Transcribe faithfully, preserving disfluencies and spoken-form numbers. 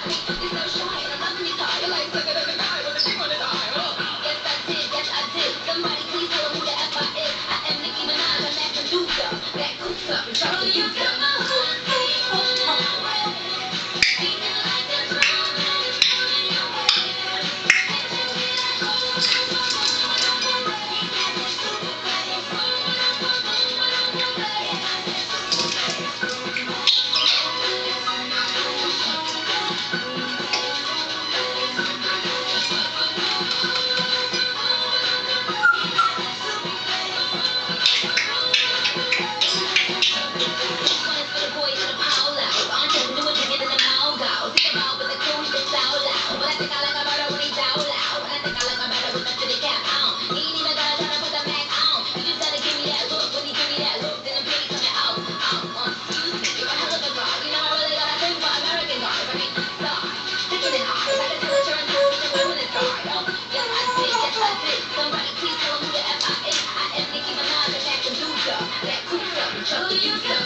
You're so shy, and I'm loving your tie. You're like sucker than a guy with a dick on his eye. Oh, yes, I did, yes, I did. Somebody please tell them who the F I is. I am Nicki Minaj, I'm that producer. That coops up and try to use them. Somebody please tell them who the F I is. I am Nicki Minaj, I'm that producer. That coops up and chuck the deuce up.